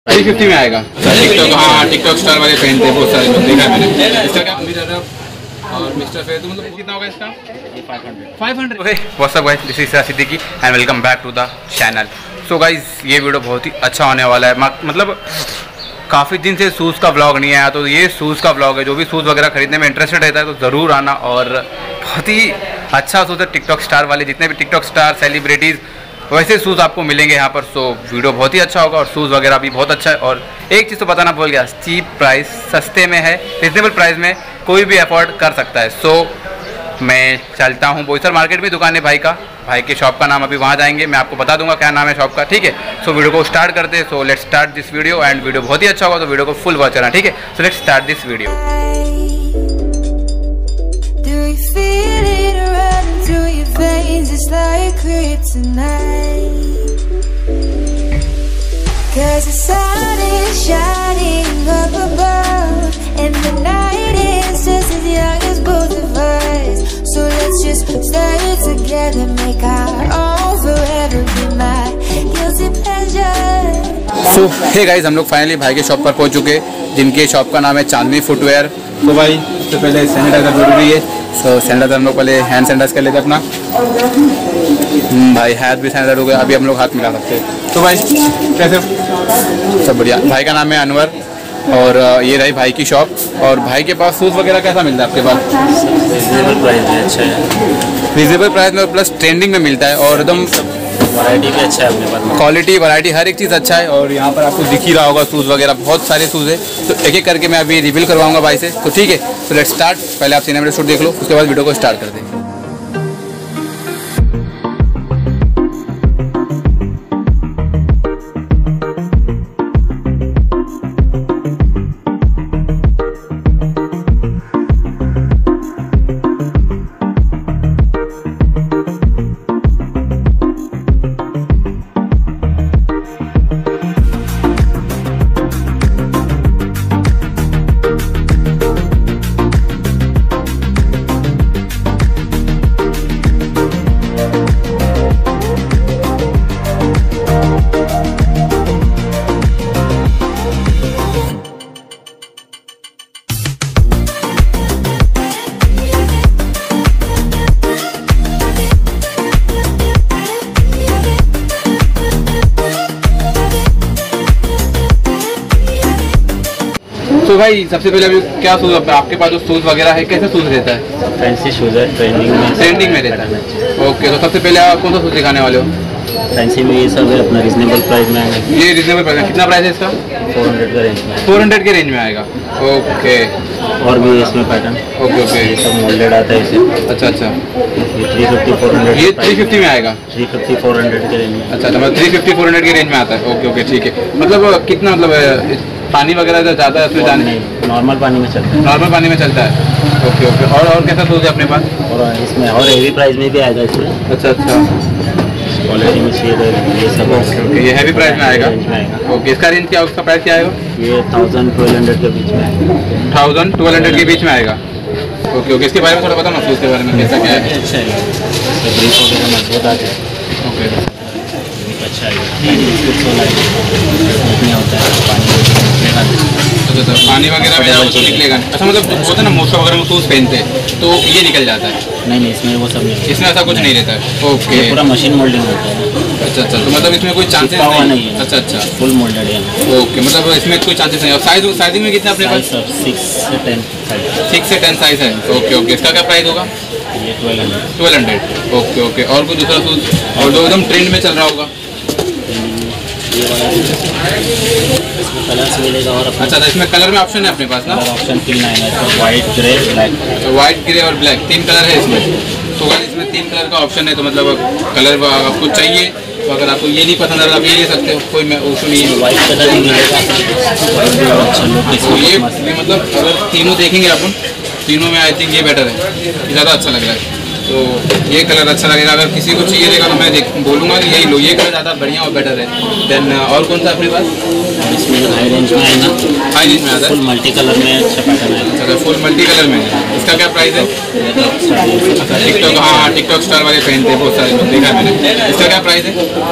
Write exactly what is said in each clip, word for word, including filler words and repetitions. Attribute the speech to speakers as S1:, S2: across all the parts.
S1: Three fifty में आएगा। TikTok, हाँ टिकटॉक स्टार वाले पहनते हैं बहुत सारे लोग, देखा मैंने। इसका क्या मिरर और मिस्टर फेयर तो मतलब कितना होगा इसका? Five hundred. Okay what's up guys, this is Siddiqui and welcome back to the channel. So guys ये वीडियो बहुत ही अच्छा होने वाला है। मतलब काफ़ी दिन से शूज़ का व्लॉग नहीं आया, तो ये शूज़ का व्लॉग है। जो भी शूज़ वगैरह खरीदने में इंटरेस्टेड रहता है तो ज़रूर आना। और बहुत ही अच्छा शूज़ है, टिकटॉक स्टार वाले जितने भी टिकटॉक स्टार सेलिब्रिटीज़ वैसे शूज़ आपको मिलेंगे यहाँ पर। सो वीडियो बहुत ही अच्छा होगा और शूज़ वगैरह भी बहुत अच्छा है। और एक चीज़ तो बताना भूल गया, चीप प्राइस, सस्ते में है, रिजनेबल प्राइस में कोई भी अफोर्ड कर सकता है। सो मैं चलता हूँ बोईसर मार्केट में, दुकान है भाई का, भाई के शॉप का नाम अभी वहाँ जाएंगे, मैं आपको बता दूंगा क्या नाम है शॉप का, ठीक है। सो वीडियो को स्टार्ट करते हैं। So let's start this video and video बहुत ही अच्छा होगा तो वीडियो को फुल वॉच करना, ठीक है। So let's start this video. Cause the sun is shining up above and the night is just as young as both of us. So let's just stay together, make our own forever, be my guilty pleasure. So hey guys, हम लोग finally भाई के shop पर पहुंच चुके हैं, जिनके shop का नाम है चांदनी फुटवेयर। तो भाई सबसे पहले सैनिटाइजर जरूरी है। सो सैनिटाइजर हम लोग पहले हैंड सैनिटाइज कर लेते हैं अपना। भाई हाथ भी सैनिटाइज हो गया, अभी हम लोग हाथ मिला सकते हैं। तो भाई कैसे? सब बढ़िया। भाई का नाम है अनवर और ये रही भाई की शॉप। और भाई के पास शूज़ वगैरह कैसा मिलता है आपके पास?
S2: रिजनेबल प्राइस में अच्छा है,
S1: रिजनेबल प्राइस में प्लस ट्रेंडिंग में मिलता है और एकदम
S2: वैरायटी भी अच्छा है अपने पास,
S1: क्वालिटी वैरायटी हर एक चीज़ अच्छा है। और यहाँ पर आपको दिख ही रहा होगा शूज़ वगैरह बहुत सारे शूज़ है। तो एक एक करके मैं अभी रिवील करवाऊंगा भाई से, तो ठीक है। तो लेट्स स्टार्ट। पहले आप सिनेमेटिक शूट देख लो, उसके बाद वीडियो को स्टार्ट करते हैं। तो भाई सबसे पहले अभी क्या शूज़ आपके पास जो शूज़ वगैरह है, कैसे शूज़ रहता है?
S2: फैंसी शूज़ है, ट्रेंडिंग में
S1: ट्रेंडिंग में रहता है। ओके, तो सबसे पहले आप कौन सा शूज़ दिखाने वाले हो?
S2: फैंसी में ये सब है अपना रिजनेबल प्राइस में आएगा।
S1: ये रिजनेबल प्राइस में कितना प्राइस है इसका?
S2: फोर हंड्रेड का रेंज में,
S1: फोर हंड्रेड के रेंज में आएगा। ओके,
S2: और भी इसमें पैटर्न।
S1: ओके ओके,
S2: ये सब मोल्डेड आता है इसे।
S1: अच्छा अच्छा,
S2: ये थ्री फिफ्टी फोर हंड्रेड
S1: ये थ्री फिफ्टी में आएगा।
S2: थ्री फिफ्टी फोर हंड्रेड के रेंज में।
S1: अच्छा, तो मतलब थ्री फिफ्टी फोर हंड्रेड के रेंज में आता है। ओके ओके ठीक है। मतलब कितना, मतलब पानी वगैरह ज़्यादा है उसमें जाने?
S2: नहीं, नॉर्मल पानी में चलता है।
S1: नॉर्मल पानी में चलता है। ओके ओके, और और कैसा शूज़ है अपने पास?
S2: और इसमें और हेवी प्राइस में भी आएगा इसमें।
S1: अच्छा अच्छा,
S2: क्वालिटी में चाहिए ये सब।
S1: ओके, ये हैवी प्राइस में आएगा। ओके, इसका रेंज क्या, उसका प्राइस क्या आएगा?
S2: ये थाउजेंड ट्वेल्व हंड्रेड के बीच में आएगा।
S1: थाउजेंड ट्वेल्व हंड्रेड के बीच में आएगा। ओके ओके, इसके बारे में थोड़ा बताओ ना, शूज़ के बारे में कैसा क्या है?
S2: अच्छा है, ब्रेक वगैरह मजबूत आते हैं।
S1: ओके,
S2: अच्छा है, नहीं होता है पानी
S1: अच्छा, पानी वगैरह में तो निकलेगा। अच्छा, मतलब होता है ना मोस्टर वगैरह में शूज़ पहनते हैं तो ये निकल जाता है?
S2: नहीं नहीं, इसमें वो सब नहीं,
S1: इसमें ऐसा कुछ नहीं रहता है। ओके,
S2: पूरा मशीन मोल्डिंग होता है।
S1: अच्छा अच्छा, तो मतलब इसमें कोई चांसेस नहीं, नहीं है? अच्छा अच्छा,
S2: फुल मोल्डेड है।
S1: ओके, मतलब इसमें कोई चांसेस नहीं है। साइज साइजिंग में कितना अपने पास?
S2: सिक्स से टेन
S1: सिक्स से टेन साइज है। ओके ओके, इसका क्या प्राइस होगा?
S2: ये twelve hundred
S1: twelve hundred okay okay, और कोई दूसरा शूज़ और जो एकदम ट्रेंड में चल रहा होगा?
S2: ये वाला इसमें कलर्स मिलेगा। और
S1: अच्छा, तो इसमें कलर में ऑप्शन है अपने पास ना?
S2: ऑप्शन तीन आएगा इसमें, white grey black.
S1: White grey और ब्लैक तीन कलर है इसमें। तो अगर इसमें तीन कलर का ऑप्शन है तो मतलब कलर आपको चाहिए तो अगर आपको ये नहीं पसंद है आप ये ले सकते हो, कोई मैं उसमें नहीं है।
S2: वाइट कलर भी मिलेगा।
S1: तो ये मतलब अगर तीनों देखेंगे अपन, तीनों में आई थिंक ये बेटर है, ज़्यादा अच्छा लग रहा है। तो ये कलर अच्छा लगेगा। अगर किसी को चाहिए रहेगा तो मैं देख बोलूँगा कि यही लो, ये कलर ज़्यादा बढ़िया और बेटर है। देन और कौन सा अपने पास?
S2: इसमें हाई रेंज में आएगा,
S1: हाई रेंज में आता है,
S2: फुल मल्टी कलर में अच्छा पैटर्न आएगा।
S1: अच्छा फुल मल्टी कलर में है। इसका क्या प्राइस है? अच्छा टिकटॉक, हाँ हाँ टिकटॉक स्टार वाले पहनते हैं बहुत सारे लोग, देखा मैंने। इसका क्या प्राइस है?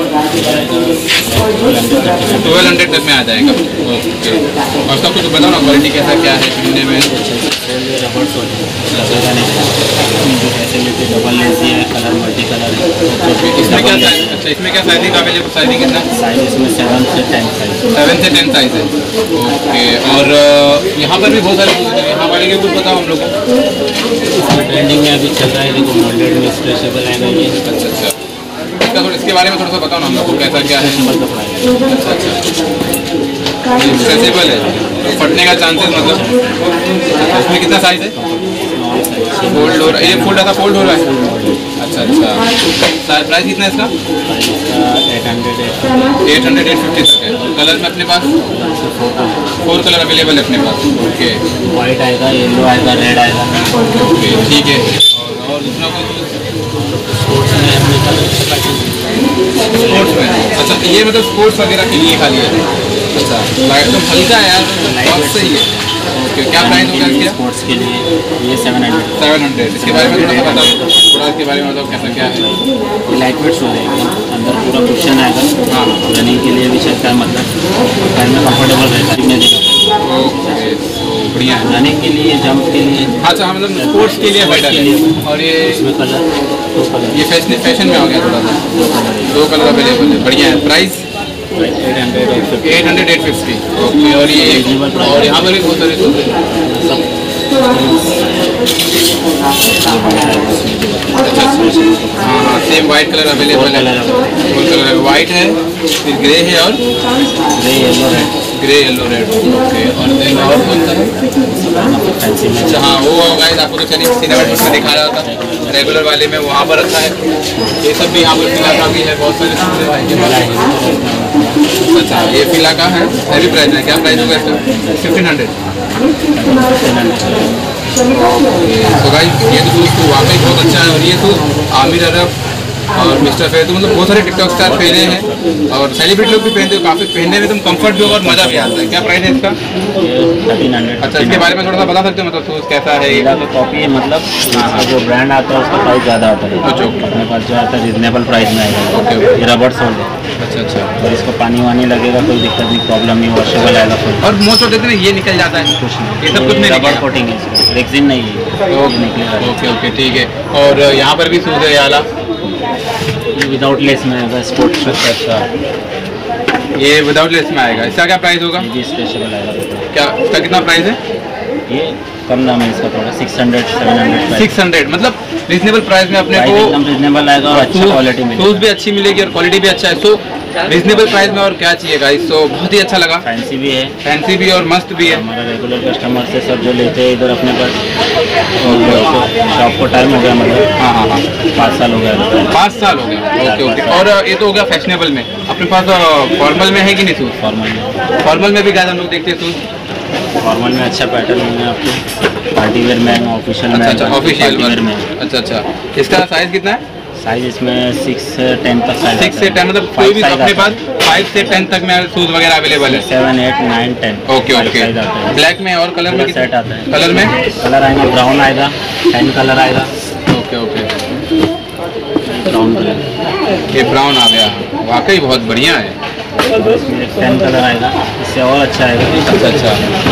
S1: ट्वेल्व हंड्रेड तक में आ जाएगा। ओके, और उसका कुछ बताओ ना क्वालिटी कैसा क्या है पहनने में?
S2: डबल लेस है, कलर मल्टी कलर है।
S1: इसमें क्या साइज? अच्छा इसमें क्या साइजिंग अवेलेबल? साइजिंग कितना?
S2: साइज इसमें सेवन से टेन साइज
S1: सेवन से टेन साइज है। ओके, और यहाँ पर भी बहुत सारे, यहाँ वाले के कुछ बताओ हम लोग को।
S2: ट्रेंडिंग में अभी चल रहा है, देखो मोल्डेड में स्ट्रेचेबल आएगा ये।
S1: अच्छा अच्छा, इसका थोड़ा इसके बारे में थोड़ा सा बताओ ना हम लोग को, कैसा क्या है? अच्छा अच्छा, स्ट्रेचेबल है, फटने का चांसेस मतलब? इसमें कितना साइज है? फोल्ड हो रहा है, ये फोल्ड ऐसा फोल्ड हो रहा है। अच्छा अच्छा, प्राइस कितना है इसका?
S2: Eight hundred
S1: eight hundred eight fifty तक है। कलर में अपने पास फोर कलर अवेलेबल है अपने पास। ओके,
S2: वाइट आएगा, येलो आएगा, रेड आएगा।
S1: ओके ठीक है। और और दूसरा कोई
S2: स्पोर्ट्स में अपने पास
S1: स्पोर्ट्स में? अच्छा ये मतलब स्पोर्ट्स वगैरह के लिए खाली है। अच्छा लाइट तो हल्का है यार, बहुत सही है। ओके, क्या प्राइस होगा इसका?
S2: स्पोर्ट्स के लिए ये सेवन हंड्रेड
S1: सेवन हंड्रेड। इसके बारे में थोड़ा सा बताओ, थोड़ा इसके बारे में बताओ कैसा क्या है?
S2: ये लाइट वेट शूज है, अंदर पूरा कुशन आएगा।
S1: हाँ,
S2: रनिंग के लिए भी चलता है, मतलब पैर में कंफर्टेबल रहता है।
S1: ओके तो बढ़िया है।
S2: रनिंग के लिए, जंप के लिए।
S1: अच्छा मतलब स्पोर्ट्स के लिए बेटर है। और ये
S2: इसमें कलर दो कलर,
S1: ये फैशन फैशन में हो गया थोड़ा सा, दो कलर अवेलेबल है। बढ़िया है। Price
S2: eight hundred
S1: eight hundred eight fifty. Okay, और ये और यहाँ पर भी बहुत सारे शूज हैं। हाँ हाँ, सेम वाइट कलर अवेलेबल है। फोर कलर है, वाइट है, फिर ग्रे है और
S2: grey yellow red.
S1: Grey yellow red. Okay, और देन और कौन सा है?
S2: फैंसी में
S1: अच्छा हाँ, वो गाइस आपको तो चलिए सिनेमैटिक में दिखा रहा था, रेगुलर वाले में वहाँ पर रखा है। ये सब भी यहाँ पर फिला का भी है, बहुत सारे शूज है भाई के पास। अच्छा ये फिला का है, हैवी प्राइस है। क्या प्राइस होगा इसका? Fifteen hundred. तो गाइस ये तो शूज़ तो वाकई बहुत अच्छा है। और ये तो आमिर अरब और मिस्टर फैज तो मतलब बहुत सारे टिकटॉक स्टार पहने हैं, और सेलिब्रिटी लोग भी पहनते हो, काफ़ी पहनने में तुम कंफर्ट भी होगा और मज़ा भी आता है। क्या प्राइस है इसका?
S2: Thirteen hundred.
S1: अच्छा इसके बारे में थोड़ा सा बता सकते हो, मतलब शूज़ कैसा है?
S2: मेरा तो कॉपी है, मतलब इसका जो ब्रांड आता है उसका प्राइस ज़्यादा आता है।
S1: अच्छा
S2: अपने पास जो आता है रिजनेबल प्राइस में आएगा।
S1: ओके,
S2: ये रबड़ सोल्ड है।
S1: अच्छा अच्छा,
S2: और इसको पानी वानी लगेगा कोई दिक्कत नहीं, प्रॉब्लम नहीं, वॉशेबल आएगा फुल।
S1: और मोस्ट ऑफ देते हैं ये निकल जाता है,
S2: कुछ नहीं,
S1: ये सब कुछ नहीं
S2: रबड़
S1: निकलेगा।
S2: कोटिंग है इसका, रेक्सिन नहीं है, ये निकलेगा।
S1: ओके ओके ठीक है। और यहाँ पर भी शूज़ है ये वाला,
S2: ये विदाउट लेस में आएगा, स्पोर्ट्स शूज।
S1: अच्छा ये विदाउट लेस में आएगा। इसका क्या प्राइस होगा?
S2: ये भी स्पेशल आएगा।
S1: क्या इसका कितना प्राइस है?
S2: ये कम दाम है इसका, थोड़ा six hundred seven hundred
S1: six hundred, मतलब रीजनेबल प्राइस में अपने को
S2: एकदम रिजनेबल आएगा और अच्छा क्वालिटी में।
S1: शूज़ भी अच्छी मिलेगी और क्वालिटी भी अच्छा है। सो रीजनेबल प्राइस में और क्या चाहिए गाइस? तो बहुत ही अच्छा लगा,
S2: फैंसी भी है,
S1: फैंसी भी और मस्त भी है।
S2: हमारा रेगुलर कस्टमर से सब जो लेते हैं इधर अपने पास। शॉप को टाइम हो गया, मतलब
S1: हाँ हाँ हाँ,
S2: पाँच साल हो गया।
S1: पाँच साल हो गए। ओके ओके, और ये तो हो गया फैशनेबल में। अपने पास फॉर्मल में है कि नहीं शूज़?
S2: फॉर्मल में,
S1: फॉर्मल में भी गाइस हम लोग देखते हैं शूज़।
S2: फॉर्मल में अच्छा पैटर्न मिलेगा आपको, पार्टी वेयर में, ऑफिशियल में।
S1: अच्छा अच्छा, ऑफिशियल
S2: वेयर में।
S1: अच्छा अच्छा, इसका साइज कितना है?
S2: साइज इसमें सिक्स से टेन तक साइज।
S1: सिक्स से टेन, मतलब कोई भी अपने पास फाइव से टेन तक में शूज़ वगैरह अवेलेबल है।
S2: Seven eight nine ten.
S1: Okay okay, black में और कलर में
S2: सेट आता है।
S1: कलर में
S2: कलर आएगा, ब्राउन आएगा, टेन कलर आएगा।
S1: ओके ओके,
S2: ब्राउन कलर,
S1: ये ब्राउन आ गया, वाकई बहुत बढ़िया है।
S2: और इसमें टेन कलर आएगा, इससे और अच्छा आएगा।
S1: अच्छा अच्छा,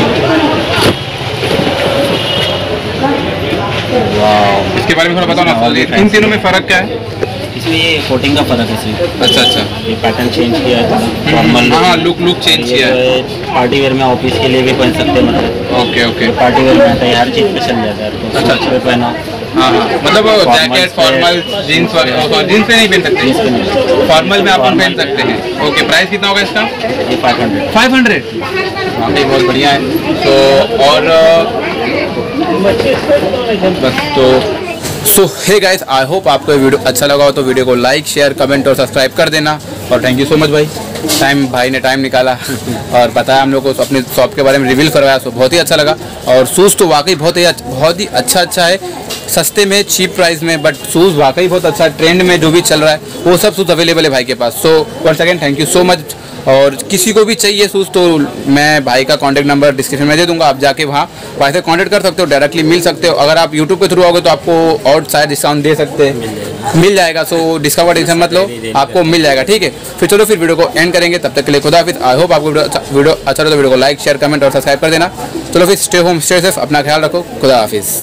S1: वाह, इसके बारे में थोड़ा बताओ ना, इन तीनों में फ़र्क क्या है?
S2: इसमें ये कोटिंग का फर्क है सिर्फ।
S1: अच्छा अच्छा,
S2: ये पैटर्न चेंज किया है थोड़ा, फॉर्मल।
S1: हाँ लुक लुक चेंज किया है।
S2: पार्टी वेयर में, ऑफिस के लिए भी पहन सकते हैं, मतलब
S1: ओके ओके,
S2: पार्टी वेयर में आता है, हर चीज़ पे चल जाता है।
S1: अच्छा अच्छा,
S2: पहना,
S1: हाँ हाँ, मतलब जैकेट, फॉर्मल, जीन्स वगैरह, जीन्स पे नहीं पहन सकते, फॉर्मल में आप पहन सकते हैं। ओके, प्राइस कितना होगा इसका?
S2: ये फाइव हंड्रेड।
S1: फाइव हंड्रेड, वाकई बहुत बढ़िया है। तो और बस तो सो हे गाइस, आई होप आपको ये वीडियो अच्छा लगा हो तो वीडियो को लाइक, शेयर, कमेंट और सब्सक्राइब कर देना। और थैंक यू सो मच भाई, टाइम भाई ने टाइम निकाला और बताया हम लोग को अपने शॉप के बारे में रिवील करवाया, सो बहुत ही अच्छा लगा। और शूज़ तो वाकई बहुत ही बहुत ही अच्छा अच्छा है, सस्ते में, चीप प्राइस में, बट शूज़ वाकई बहुत अच्छा है। ट्रेंड में जो भी चल रहा है वो सब शूज़ अवेलेबल है भाई के पास। So once again thank you so much और किसी को भी चाहिए शूज़ तो मैं भाई का कॉन्टैक्ट नंबर डिस्क्रिप्शन में दे दूंगा, आप जाके वहाँ भाई से कॉन्टैक्ट कर सकते हो, डायरेक्टली मिल सकते हो। अगर आप यूट्यूब के थ्रू आओगे तो आपको और शायद डिस्काउंट दे सकते हैं, मिल जाएगा। सो डिस्काउंट का टेंशन मत लो, आपको मिल जाएगा, ठीक है। फिर चलो फिर वीडियो को एंड करेंगे, तब तक के लिए खुदा हाफिज़। आई होप आपको वीडियो अच्छा लगे तो वीडियो को लाइक शेयर कमेंट और सब्सक्राइब कर देना। चलो फिर स्टे होम स्टे सेफ, अपना ख्याल रखो, खुदा हाफिज़।